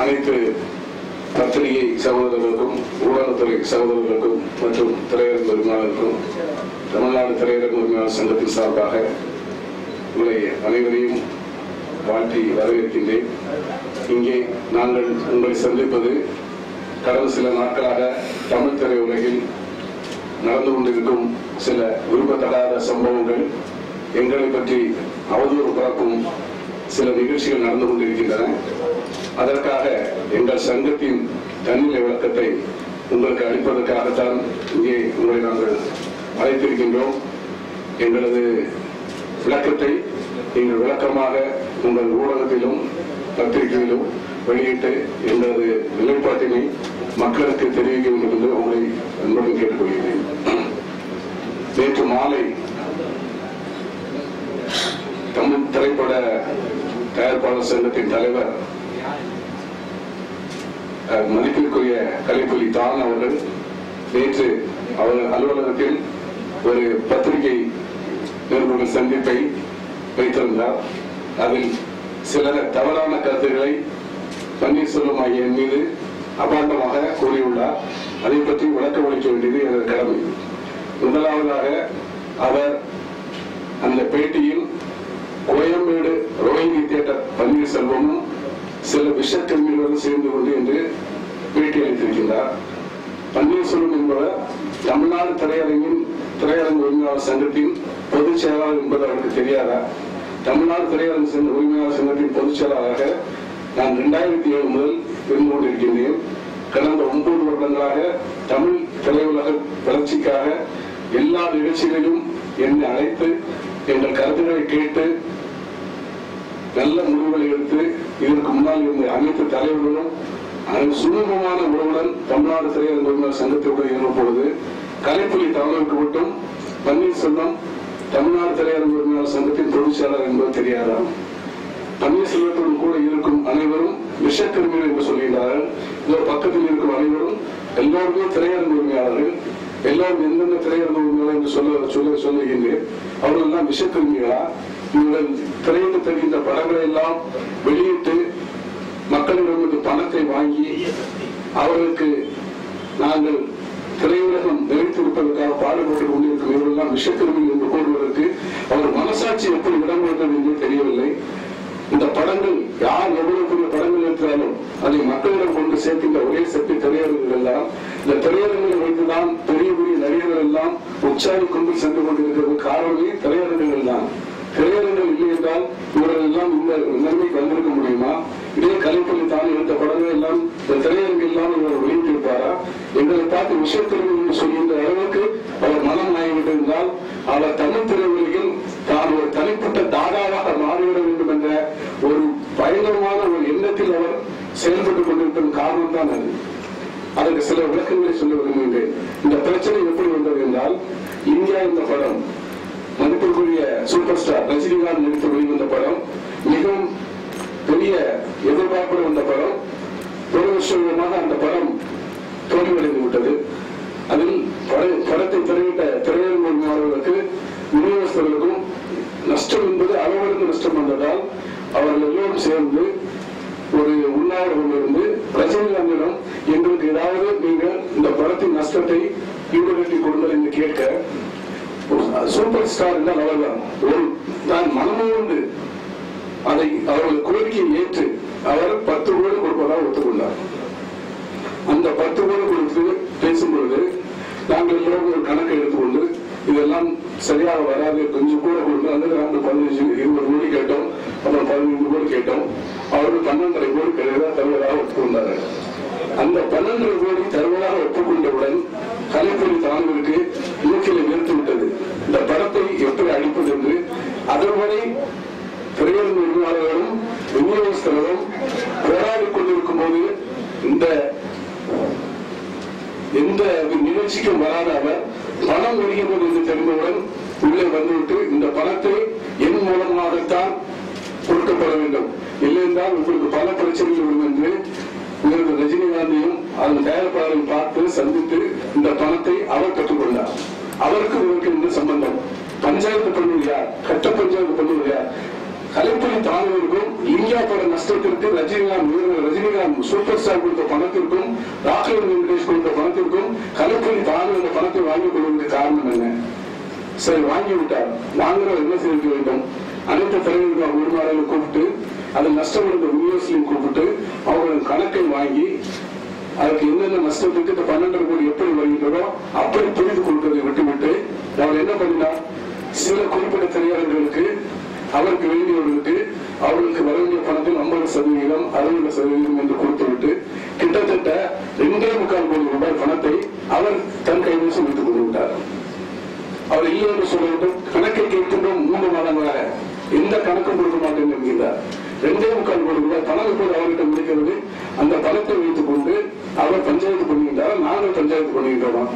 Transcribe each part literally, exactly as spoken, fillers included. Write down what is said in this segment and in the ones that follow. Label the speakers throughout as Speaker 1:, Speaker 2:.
Speaker 1: அனைத்து பத்திரிகை சகோதரர்களுக்கும் ஊடகத்துறை சகோதரர்களுக்கும் மற்றும் திரையரங்கு உரிமையாளருக்கும் தமிழ்நாடு திரையரங்கு உரிமையாளர் சங்கத்தின் சார்பாக உங்களை அனைவரையும் வாழ்த்தி வரவேற்கின்றேன். இங்கே நாங்கள் உங்களை சந்திப்பது கடந்த சில நாட்களாக தமிழ் திரையுலகில் நடந்து கொண்டிருக்கும் சில விரும்பத்தகாத சம்பவங்கள், எங்களை பற்றி அவதூறு பரப்பும் சில நிகழ்ச்சிகள் நடந்து கொண்டிருக்கின்றன. அதற்காக எங்கள் சங்கத்தின் தன்னிலை விளக்கத்தை உங்களுக்கு அளிப்பதற்காகத்தான் இங்கே உங்களை நாங்கள் அழைத்திருக்கின்றோம். எங்களது விளக்கத்தை நீங்கள் விளக்கமாக உங்கள் ஊடகத்திலும் பத்திரிகையிலும் வெளியிட்டு எங்களது நிலைப்பாட்டினை மக்களுக்கு தெரிவிக்க வேண்டும் என்று உங்களை அன்புடன் கேட்டுக்கொள்கிறேன். நேற்று மாலை தமிழ் திரைப்பட தயாரிப்பாளர் சங்கத்தின் தலைவர் மதிப்பிற்குரிய கலைப்புலி தான் அவர்கள் நேற்று அவர் அலுவலகத்தில் ஒரு பத்திரிகை நிருபர்கள் சந்திப்பை வைத்திருந்தார். அதில் சில தவறான கருத்துக்களை பன்னீர்செல்வம் ஐயன் மீது அபாண்டமாக கூறியுள்ளார். அதை பற்றி விளக்கம் அளிக்க வேண்டியது எனது கடமை. முதலாவதாக அவர் அந்த பேட்டியில் கோயம்பேடு ரோஹிணி தியேட்டர் பன்னீர்செல்வமும் சில விஷக்கல்விகளுடன் சேர்ந்து கொண்டு என்று பேட்டி அளித்திருக்கின்றார். பன்னீர்செல்வம் என்பவர் தமிழ்நாடு திரையரங்கின் திரையரங்கு உரிமையாளர் சங்கத்தின் பொதுச் செயலாளர் என்பது அவருக்கு தெரியாதா? தமிழ்நாடு திரையரங்கு உரிமையாளர் சங்கத்தின் பொதுச் செயலாளராக நான் இரண்டாயிரத்தி ஏழு முதல் இருந்து கொண்டிருக்கின்றேன். கடந்த ஒன்பது வருடங்களாக தமிழ் திரையுலக வளர்ச்சிக்காக எல்லா நிகழ்ச்சிகளிலும் என்னை அழைத்து எங்கள் கருத்துக்களை கேட்டு நல்ல முடிவுகளை எடுத்து இதற்கு முன்னால் இருந்த அனைத்து தலைவர்களும் சுமூகமான உறவுடன் தமிழ்நாடு திரையரங்கு உரிமையாளர் சங்கத்திற்குள் இருக்கும் பொழுது கலைப்புலி தலைவருக்கு மட்டும் பன்னீர்செல்வம் தமிழ்நாடு திரையரங்கு உரிமையாளர் சங்கத்தின் பொதுச் செயலாளர் என்பது தெரியாதா? பன்னீர்செல்வத்தோடு கூட இருக்கும் அனைவரும் விஷக்கருமிகள் என்று சொல்கிறார்கள். இதோட பக்கத்தில் இருக்கும் அனைவரும் எல்லோருமே திரையரங்கு உரிமையாளர்கள், எல்லோரும் எந்தெந்த திரையரங்கு உரிமையாளர் என்று சொல்ல சொல்ல சொல்லுகின்றேன். அவர்கள் எல்லாம் விஷக்கருமிகளா? இவர்கள் திரையிட்டு தருகின்ற படங்களை எல்லாம் வெளியிட்டு மக்களிடமிருந்து பணத்தை வாங்கி அவர்களுக்கு நாங்கள் திரையுலகம் நிலைத்திருப்பதற்காக பாடுபட்டுக் கொண்டிருக்கும் இவர்களெல்லாம் விஷக்கருமிகள் என்று கூறுவதற்கு அவர் மனசாட்சி எப்படி இடம் கொடுத்தது என்று தெரியவில்லை. இந்த படங்கள் யார் எவ்வளவு பெரிய படங்கள் இருக்கிறாலும் அதை மக்களிடம் கொண்டு சேர்க்கின்ற ஒரே சக்தி திரையரங்குகள் எல்லாம். இந்த திரையரங்குகளை வைத்துதான் பெரிய பெரிய நடிகர்கள் எல்லாம் உற்சாகி கொண்டு சென்று கொண்டிருக்கிறது. காரணமே திரையரங்குகள் தான். திரையரங்குகள் இல்லை என்றால் இவர்கள் எல்லாம் இந்த நன்மைக்கு வந்திருக்க முடியுமா? இதே கலைப்புலி தான் எடுத்த படங்கள் எல்லாம் இந்த திரையரங்கு எல்லாம் இவர் வெளியிட்டிருப்பாரா? எங்களை பார்த்து விஷயத்திற்கு என்று சொல்கின்ற அளவுக்கு அவர் மனம் ஆகிவிட்டிருந்தால் அவர் தமிழ் திரையுலகில் தான் ஒரு தனிப்பட்ட தாதாவாக மாறிவிட வேண்டும் என்ற ஒரு பயங்கரமான ஒரு எண்ணத்தில் அவர் செயல்பட்டுக் கொண்டிருக்கும் காரணம் தான் அது. அதற்கு சில விளக்கங்களை சொல்ல விரும்புகின்றேன். இந்த பிரச்சனை எப்படி வந்தது என்றால், இந்தியா இந்த படம் மதிப்பிற்குரிய சூப்பர் ஸ்டார் ரஜினிகாந்த் நடித்து வெளிவந்த படம், மிகவும் பெரிய எதிர்பார்ப்புடன் வந்த படம். துரதிருஷ்டவசமாக அந்த படம் தோல்வியடைந்து விட்டது. அதில் படத்தை திரையிட்ட திரையரங்கு உரிமையாளர்களுக்கு விநியோகஸ்தர்களுக்கும் நஷ்டம் என்பது அளவிற்கு நஷ்டம் வந்ததால் அவர்கள் எல்லோரும் சேர்ந்து ஒரு உண்ணாவிரதம் இருந்து ரஜினிகாந்திடம் எங்களுக்கு ஏதாவது நீங்கள் இந்த படத்தின் நஷ்டத்தை ஈடுகட்டி கொடுங்கள் என்று கேட்க, சூப்பர் ஸ்டார் என்றால் அவர்தான் ஒரு தான் மனமோடு அதை அவர்கள் கோரிக்கையை ஏற்று அவர் பத்து கோடி கொடுப்பதாக ஒத்துக்கொண்டார். அந்த பத்து கோடி கொடுத்து பேசும் பொழுது நாங்கள் எல்லோரும் ஒரு கணக்கை எடுத்துக்கொண்டு இதெல்லாம் சரியாக வராது, கொஞ்சம் கூட கொடுங்க. அந்த நாங்கள் பதினஞ்சு இருபது கோடி கேட்டோம், அப்புறம் பதினைந்து கோடி கேட்டோம். அவர்கள் பன்னெண்டரை கோடி கிடையாது தருவதாக ஒப்புக்கொண்டார்கள். அந்த பன்னெண்டரை கோடி தருவதாக ஒப்புக்கொண்டவுடன் கலைப்புலி தாங்களுக்கு இலக்கில நிறுத்தி விட்டது. இந்த படத்தை எப்படி அழிப்பது என்று அதற்வரை திரையரங்கு உரிமையாளர்களும் விநியோகஸ்தர்களும் போராடி கொண்டிருக்கும் போது இந்த எந்த நிகழ்ச்சிக்கும் வராத அவர் பணம் வருகிறது என்று தெரிந்தவுடன் உள்ளே வந்துவிட்டு இந்த பணத்தை என் மூலமாகத்தான் கொடுக்கப்பட வேண்டும், இல்லை என்றால் உங்களுக்கு பல பிரச்சனைகள் வரும் என்று இவர்கள் ரஜினிகாந்தையும் அதன் தயாரிப்பாளரையும் பார்த்து சந்தித்து இந்த பணத்தை அவர் கற்றுக்கொண்டார். அவருக்கு இவருக்கு இந்த சம்பந்தம். பஞ்சாயத்து பண்ணுவது யார்? கட்ட பஞ்சாயத்து பண்ணுவது யார்? கலைப்புலி தாழ்விற்கும் இந்தியா பட நஷ்டத்திற்கு ரஜினிகாந்த் ரஜினிகாந்த் சூப்பர் ஸ்டார் கொடுத்த பணத்திற்கும் ராகவன் வெங்கடேஷ் கொடுத்த பணத்திற்கும் கலைப்புலி தாழ்வு அந்த பணத்தை வாங்கிக் கொள்வதற்கு காரணம் என்ன? சரி, வாங்கி விட்டார். வாங்குறவர் என்ன செய்ய வேண்டும்? அனைத்து தலைவர்கள் ஒரு நாளில் கூப்பிட்டு அதில் நஷ்டமடைந்த யூனிவர்சிட்டியும் கூப்பிட்டு அவர்கள் கணக்கை வாங்கி அதுக்கு என்னென்ன நஷ்டத்துக்கு இந்த பன்னெண்டரை கோடி எப்படி வருகின்றதோ அப்படி புரிந்து கொடுப்பதை விட்டுவிட்டு அவர் என்ன பண்ணினார்? சில குறிப்பிட்ட திரையரங்களுக்கு அவருக்கு வேண்டியவர்களுக்கு அவர்களுக்கு வர வேண்டிய பணத்தில் ஐம்பது சதவீதம் அறுபது சதவீதம் என்று கொடுத்துவிட்டு கிட்டத்தட்ட ரெண்டே முக்கால் கோடி ரூபாய் பணத்தை அவர் தன் கைவசம் வைத்துக் கொண்டு விட்டார். அவர் இல்லை என்று சொல்ல வேண்டும். கணக்கை கேட்கின்றோம் மூன்று மாதங்களாக எந்த கணக்கும் கொடுக்க மாட்டேன் என்கிறார். ரெண்டே முக்கால் கோடி ரூபாய் பணம் இப்போது அவர்கிட்ட முடிக்கிறது. அந்த பணத்தை வைத்துக் கொண்டு அவர் பஞ்சாயத்து பண்ணுகின்றார். நாங்கள் பஞ்சாயத்து பண்ணுகின்றோமா?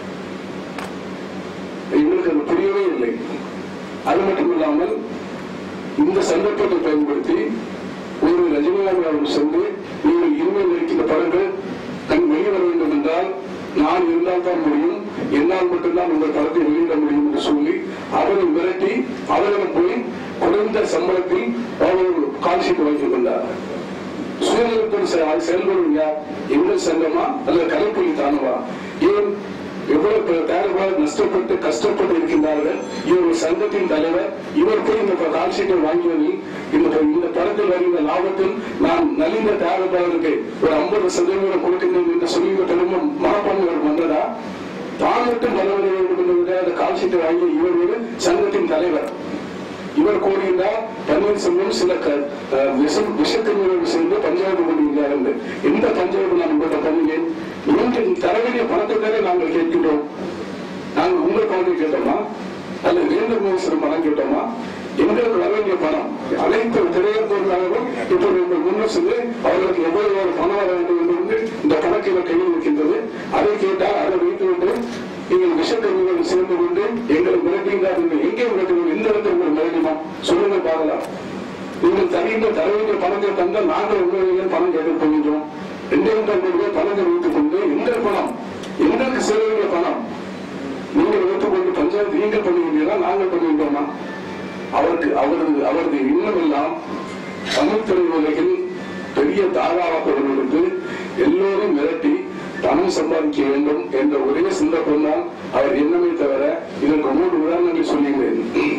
Speaker 1: எங்களுக்கு அது புரியவே இல்லை. அது மட்டும் இல்லாமல் இந்த சந்தர்ப்பத்தை பயன்படுத்தி ஒரு ரஜினிகாந்த் அவர்கள் சென்று நீங்கள் இனிமேல் இருக்கின்ற படங்கள் கண் வெளிவர வேண்டும் என்றால் நான் இருந்தால் தான் முடியும், என்னால் மட்டும்தான் உங்கள் படத்தை வெளியிட முடியும் என்று சொல்லி அவரை மிரட்டி அவரிடம் போய் குறைந்த சம்பளத்தில் அவர்கள் கால்ஷீட் வைத்துக் கொண்டார். சுயநலத்தில் செயல்படும் யார்? எங்கள் சங்கமா அல்லது கலைப்புலி தானவா? ஏன் எவ்வளவு தேர்வாக நஷ்டப்பட்டு கஷ்டப்பட்டு இருக்கின்றார்கள். இவர் சங்கத்தின் தலைவர். இவர் போய் இந்த கால்ஷீட்டை வாங்கியதில் இந்த படத்தில் வருகின்ற லாபத்தில் நான் நலிந்த தேர்வாளருக்கு ஒரு ஐம்பது சதவீதம் கொடுக்கின்றேன் என்று சொல்லி திரும்ப மனப்பான்மை வந்ததா? தான் மட்டும் பலவர வேண்டும் என்ற கால்ஷீட்டை வாங்கிய இவர் ஒரு சங்கத்தின் தலைவர். இவர் கோருகின்றார் பன்னீர்செல்வம் சில விஷக்கருவிகள் சேர்ந்து பஞ்சாயத்து கொண்டிருக்கிறார்கள். எந்த பஞ்சாயத்து நான் உங்கள்கிட்ட பண்ணுகிறேன்? நீங்கள் தர வேண்டிய பணத்தை நாங்கள் கேட்கின்றோம். நாங்கள் உங்கள் பணத்தை கேட்டோமா அல்லது வேந்தர் மினிஸ்டர் பணம் கேட்டோமா? எங்களுக்கு வர வேண்டிய பணம் அனைத்து திரையரங்கும் இப்போது உங்கள் முன்னர் சென்று அவர்களுக்கு எவ்வளவு பணம் வர வேண்டும் என்று இந்த கணக்கில் கையில் இருக்கின்றது. அதை கேட்டால் அதை வைத்துவிட்டு நீங்கள் விஷக்கருவிகள் சேர்ந்து கொண்டு எங்களை மிரட்டுகிறார்கள். எங்கே மிரட்டுங்கள்? எந்த இடத்துல உங்களை மிரட்டினோம் சொல்லுங்க பார்க்கலாம். நீங்கள் தருகின்ற தர வேண்டிய பணத்தை தந்தால் நாங்கள் உங்களை பணம் கேட்க போகின்றோம். ரெண்டே முக்கால் கோடி ரூபாய் பணத்தை வைத்துக் கொண்டு எங்கள் பணம் எங்களுக்கு செல்ல வேண்டிய பணம் நீங்கள் வைத்துக் கொண்டு பஞ்சாயத்து நீங்கள் பண்ணுகின்றீர்களா நாங்கள் பண்ணுகின்றோமா? அவருக்கு அவரது அவரது இன்னமெல்லாம் தமிழ் திரையுலகில் பெரிய தாராளப்படுவதற்கு எல்லோரும் மிரட்டி பணம் சம்பாதிக்க வேண்டும் என்ற ஒரே சிந்தப்பம் தான் அவர் எண்ணமே தவிர இதற்கு மூன்று உதாரணங்களை சொல்லுகிறேன்.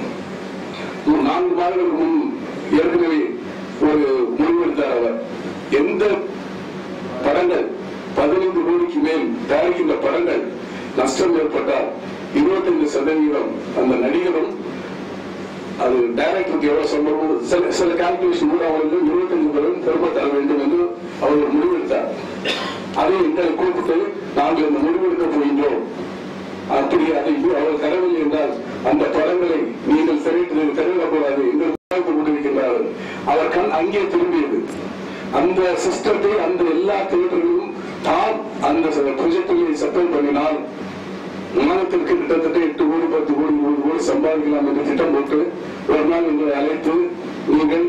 Speaker 1: நான்கு மாதங்களுக்கு முன் ஏற்கனவே ஒரு முடிவெடுத்தார். அவர் எந்த படங்கள் பதினைந்து கோடிக்கு மேல் தயாரிக்கின்ற படங்கள் நஷ்டம் ஏற்பட்டால் இருபத்தைந்து சதவீதம் அந்த நடிகரும் அது டைரக்டருக்கு எவ்வளவு சம்பளம் சில சில கால்குலேஷன் கூட அவருக்கு இருபத்தைந்து பேரும் திரும்ப தர வேண்டும் என்று அவர்கள் முடிவெடுத்தார். அதை எங்களை கூப்பிட்டு நாங்கள் இந்த முடிவெடுக்க போகின்றோம். அப்படி அதை அவர் தரவில்லை என்றால் அந்த படங்களை நீங்கள் திரையிடக்கூடாது என்று கொண்டிருக்கின்றார்கள். அவர் கண் அங்கே திரும்பியது. அந்த சிஸ்டத்தை அந்த எல்லா தியேட்டர்களும் தான் அந்த ப்ரொஜெக்டர்களை சப்ளை பண்ணினால் மாதத்திற்கு கிட்டத்தட்ட எட்டு கோடி பத்து கோடி மூணு கோடி சம்பாதிக்கலாம் என்று திட்டம் போட்டு ஒரு நாள் எங்களை அழைத்து நீங்கள்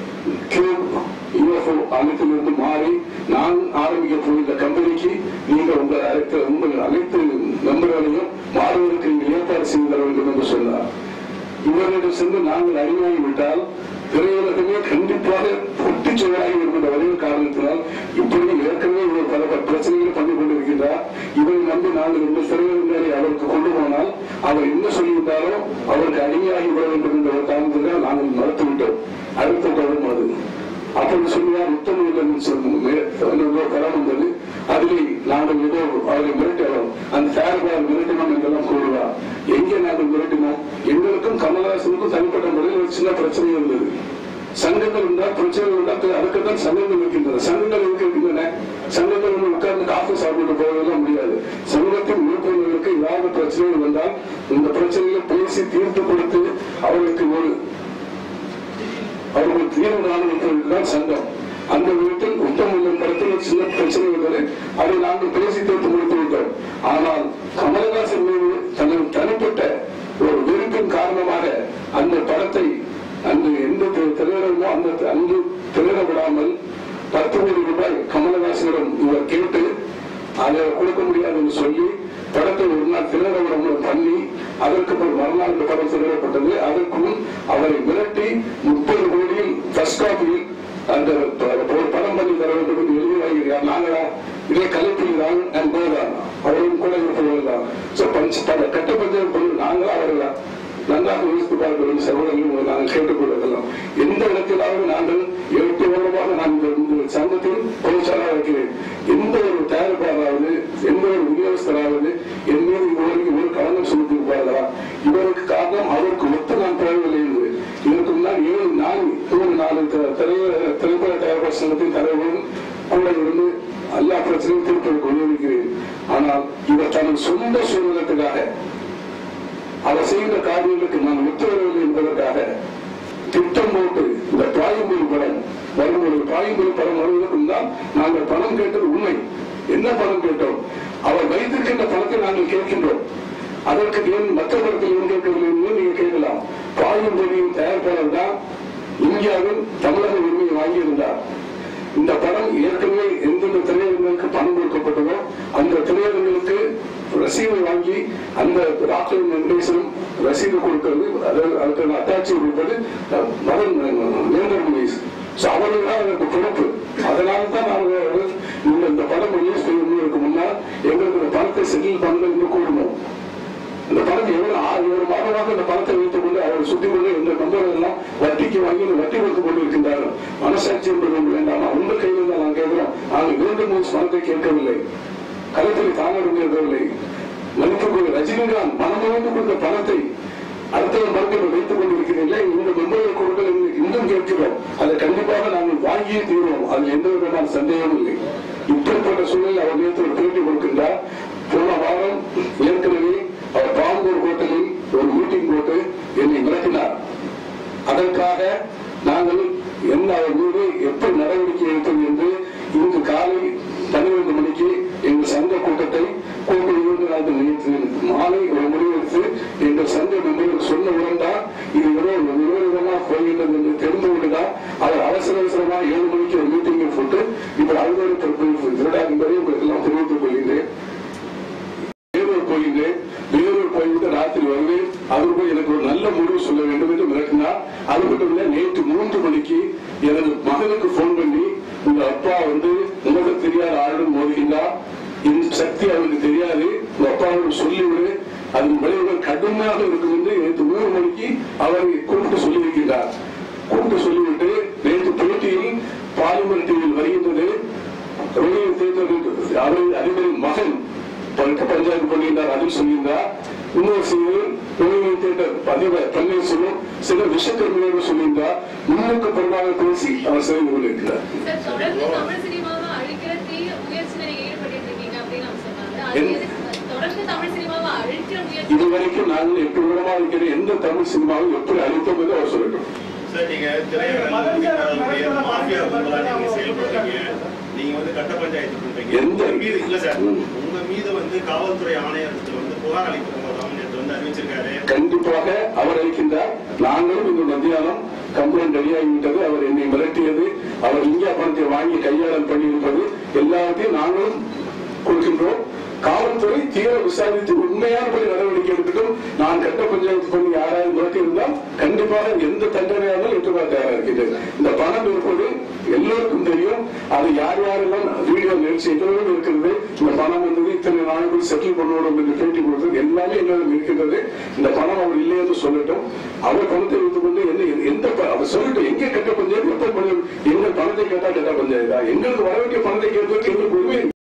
Speaker 1: யூஎஃப்ஓ அமைப்பிலிருந்து மாறி நான் ஆரம்பிக்க போகின்ற கம்பெனிக்கு நீங்கள் உங்கள் அழைத்த உங்கள் அனைத்து நண்பர்களையும் மாறுவதற்கு நீங்கள் ஏற்பாடு செய்து தர வேண்டும் என்று சொன்னார். இவர்களிடம் சென்று நாங்கள் அறிவாகிவிட்டால் திரையுலகமே கண்டிப்பாக பொட்டி சுவராகி இருக்கின்ற ஒரே காரணத்தினால் இப்படி ஏற்கனவே இவர் பல பிரச்சனைகளை பண்ணி கொண்டிருக்கின்றார். இவரை நம்பி நாங்கள் இந்த திரையுலகங்களை அவருக்கு கொண்டு போனால் அவர் என்ன சொல்லிவிட்டாரோ அவருக்கு அடிமையாகி விட வேண்டும் என்ற ஒரு காரணத்தினால் நாங்கள் மறுத்துவிட்டோம். அடுத்த தொடரும் அது அப்படி சொல்லுவார். உத்தரவு படம் வந்தது. அதிலே நாங்கள் ஏதோ அவரை மிரட்டினோம், அந்த தயாரிப்பாளர் மிரட்டினோம் என்றெல்லாம் கூறுவார். எங்கே நாங்கள் மிரட்டினோம்? எங்களுக்கும் கமலஹாசனுக்கும் தனிப்பட்ட முறையில் ஒரு சின்ன பிரச்சனை இருந்தது. சங்கங்கள் இருந்தால் பிரச்சனை இருந்தால் அதுக்குத்தான் சங்கங்கள் இருக்கின்றன. சங்கங்கள் இருக்கின்றன. சங்கங்கள் வந்து உட்கார்ந்து காஃபி சாப்பிட்டு போவதெல்லாம் முடியாது. சங்கத்தின் உறுப்பினர்களுக்கு ஏதாவது பிரச்சனைகள் வந்தால் இந்த பிரச்சனைகளை பேசி தீர்த்து கொடுத்து அவர்களுக்கு ஒரு அவர்கள் தீர்வு நாடுதான் சங்கம். அந்த விதத்தில் உத்தம படத்தில் சின்ன பிரச்சனை இருந்தது. அதை நாங்கள் பேசி தீர்த்து முடித்து விட்டோம். ஆனால் கமலஹாசன் மீது தனது தனிப்பட்ட ஒரு வெறுப்பின் காரணமாக அந்த படத்தை அந்த எந்த திரையிடமோ அந்த அங்கு திரையிட விடாமல் பத்து கோடி ரூபாய் கமலஹாசனிடம் இவர் கேட்டு அதை கொடுக்க முடியாது என்று சொல்லி படத்தை ஒரு நாள் திரையிட பண்ணி அதற்கு மறுநாள் இந்த படம் திரையிடப்பட்டது. அதற்கு முன் அவரை மிரட்டி முப்பது கோடி காப்பியில் அந்த ஒரு படம் பண்ணி தர வேண்டும் என்று எழுதி வாங்கிறார். நாங்களா இதே கலைப்பில் தான் நான் போதான் அவரும் கூட இருப்பவர்கள் தான். கட்ட பஞ்சாயத்து பொருள் நாங்களா அவர்களா நன்றாக யோசித்து பார்க்கிறோம். சகோதரர்கள் நாங்கள் கேட்டுக்கொள்ளலாம். எந்த இடத்திலாவது நாங்கள் எட்டு வருடமாக நான் இந்த சங்கத்தில் பொதுச்சாளராக இருக்கிறேன். எந்த ஒரு தயாரிப்பாளராவது எந்த ஒரு விநியோகஸ்தராவது என் மீது இதுவரைக்கும் ஒரு களங்கம் செலுத்தியிருப்பார்களா? இவருக்கு காரணம் அவருக்கு ஒத்து நான் தேவையில்லை என்று இதற்கு முன்னால் ஏழு நான் மூணு நாலு திரைப்பட தயாரிப்பாளர் சங்கத்தின் தலைவரும் கூட இருந்து எல்லா பிரச்சனையும் தீர்ப்பதை கொண்டிருக்கிறேன். ஆனால் இவர் தனது சொந்த சூழ்நிலத்துக்காக அவர் செய்கிற காரியங்களுக்கு நான் ஒத்துவரவில்லை என்பதற்காக திட்டம் போட்டு இந்த பாயம்பூர் படம் வரும்போது பாயம்பூர் படம் வருவதற்கும் தான் நாங்கள் பணம் கேட்டது உண்மை. என்ன பணம் கேட்டோம்? அவர் வைத்திருக்கின்ற பணத்தை நாங்கள் கேட்கின்றோம். அதற்கு ஏன் மற்ற படத்தில் ஏன் கேட்கவில்லை என்று நீங்க கேட்கலாம். பாயம்பூரின் தயாரிப்பாளர் தான் இந்தியாவில் தமிழக உரிமையை வாங்கியிருந்தார். இந்த படம் ஏற்கனவே எந்தெந்த திரையரங்களுக்கு பணம் கொடுக்கப்பட்டதோ அந்த திரையரங்களுக்கு ரசீதை வாங்கி அந்த டாக்டர் வெங்கடேசனும் ரசீது கொடுக்கிறது, அதுக்கு அட்டாட்சி கொடுப்பது மகன் நேந்தர் முகேஷ். அவர்கள் தான் அதற்கு பொறுப்பு. அதனால தான் நாங்கள் இந்த படம் ரிலீஸ் செய்வதற்கு முன்னால் எங்களுக்கு இந்த பணத்தை செட்டில் பண்ண இன்னும் கூடணும். இந்த பணத்தை எவ்வளவு ஏழு மாதமாக இந்த பணத்தை வைத்துக் கொண்டு அவர் சுற்றி கொண்டு இந்த நம்பர்கள் எல்லாம் வட்டிக்கு வாங்கி வட்டி கொடுத்துக் கொண்டு இருக்கின்றார்கள். மனசாட்சி என்பது ஒன்று வேண்டாம். உங்க கையில் தான் நான் கேட்கிறோம். நாங்கள் வேண்டும் பணத்தை கேட்கவில்லை, கருத்தில் தாங்கள் இருக்கவில்லை. மதிப்புக்குரிய ரஜினிகாந்த் மனமளந்து கொடுத்த பணத்தை அடுத்தவர் மருத்துவர்கள் வைத்துக் கொண்டிருக்கிறீர்களே, இந்த மெம்பர்கள் கொடுக்க இன்னும் கேட்கிறோம். அதை கண்டிப்பாக நாங்கள் வாங்கியே தீர்வோம். அதில் எந்த விதமான சந்தேகமும் இல்லை. இப்படிப்பட்ட சூழலில் அவர் நேற்று ஒரு பேட்டி கொடுக்கின்றார். போன வாரம் ஏற்கனவே அவர் பாம்பூர் ஹோட்டலில் ஒரு மீட்டிங் போட்டு என்னை மிரட்டினார். அதற்காக நாங்கள் என்ன அவர் மீது எப்படி நடவடிக்கை எடுத்தோம் என்று இன்று காலை பன்னிரண்டு மணிக்கு எங்கள் சங்க கூட்டத்தை கூட்டி நாங்கள் நேற்று மாலை ஒரு முடிவெடுத்து எங்கள் சங்க மெம்பர்கள் சொன்ன உடன்தான் இது விரோதமாக போகின்றது என்று தெரிந்துவிட்டுதான் அவர் அவசர அவசரமாக ஏழு மணிக்கு ஒரு மீட்டிங்கை போட்டு இப்ப அலுவலக திருடா என்பதை உங்களுக்கு எல்லாம் தெரிவித்துக் கொள்கின்றேன். வேலூர் போகின்றேன். வேலூர் போய்விட்டு ராத்திரி வருவேன். அவர் போய் எனக்கு ஒரு நல்ல முடிவு சொல்ல வேண்டும் என்று மிரட்டினார். அது மட்டும் இல்ல, நேற்று மூன்று மணிக்கு எனது மகனுக்கு போன் பண்ணி உங்க அப்பா வந்து உங்களுக்கு தெரியாத ஆளுடன் மோதுகின்றார், இந்த சக்தி அவருக்கு தெரியாது, உங்க அப்பாவோட சொல்லிவிடு, அதன் விளைவுகள் கடுமையாக இருக்கும் என்று நேற்று மூணு மணிக்கு அவரை கூப்பிட்டு சொல்லியிருக்கிறார். கூப்பிட்டு சொல்லிவிட்டு நேற்று பேட்டியில் பார்லிமெண்ட் டிவியில் வருகின்றது அதிபரின் மகன் பஞ்சாயத்து பண்ணியிருந்தார். அதில் சொல்லியிருந்தார். இன்னொரு சிலர் அதிபர் பன்னீர்செல்வம் சில விஷக்கருமையோடு சொல்லியிருந்தார். முன்னுக்கு பிறகாக பேசி அவர் செய்து கொண்டிருக்கிறார். இதுவரைக்கும் நாங்கள் எட்டு விதமாக இருக்கிற எந்த தமிழ் சினிமாவும் எப்படி அழித்தோம் என்று அவர் சொல்லட்டும்.
Speaker 2: நீங்க வந்து கட்ட பஞ்சாயத்து பண்றீங்க. எந்த மீது இல்ல சார், உங்க மீது வந்து காவல்துறை ஆணையரத்தில் வந்து புகார் அளிக்கிறோம் வந்து அறிவிச்சிருக்காரு.
Speaker 1: கண்டிப்பாக அவர் அளிக்கின்றார். நாங்களும் இந்த மத்தியானம் கம்ப்ளைண்ட் ரெடியாகிவிட்டது. அவர் என்னை மிரட்டியது, அவர் இந்தியா பணத்தை வாங்கி கையாளல் பண்ணியிருப்பது எல்லாத்தையும் நாங்களும் கொடுக்கின்றோம். காவல்துறை தீவிர விசாரித்து உண்மையானபடி நடவடிக்கை எடுத்துட்டும். நான் கட்ட பஞ்சாயத்து பண்ணி யாராவது மிரட்டியிருந்தால் கண்டிப்பாக எந்த தண்டனையாலும் ஏற்றுக்கொள்ள தயாராக இருக்கின்றது. இந்த பணம் இருப்பது எல்லோருக்கும் தெரியும். அது யார் யாரெல்லாம் வீடியோ நிகழ்ச்சி எல்லோரும் இருக்கிறது. இந்த பணம் வந்தது இத்தனை நாளுக்குள் செட்டில் பண்ணுவோம் என்று பேட்டி கொடுத்தது எல்லாமே எல்லோரும் இருக்கின்றது. இந்த பணம் அவர் இல்லை என்று சொல்லட்டும். அவர் பணத்தை வைத்துக் கொண்டு என்ன எந்த அவர் சொல்லட்டும். எங்கே கட்ட பஞ்சாயத்து எப்ப எங்கள் பணத்தை கேட்டா கட்ட பஞ்சாயத்தா? எங்களுக்கு வர வேண்டிய பணத்தை கேட்பதற்கு எங்களுக்கு உரிமை